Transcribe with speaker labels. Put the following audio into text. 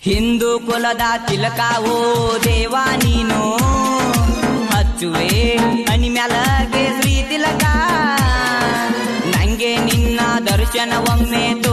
Speaker 1: ಹಿಂದೂ ಕುಲದ ತಿಲಕಾವೋ ದೇವ ನೀನು ಹಚ್ಚುವೆ ಹನಿ ಮ್ಯಾಲಗೆ ಶ್ರೀ ತಿಲಕ ನಂಗೆ ನಿನ್ನ ದರ್ಶನ ಒಮ್ಮೆ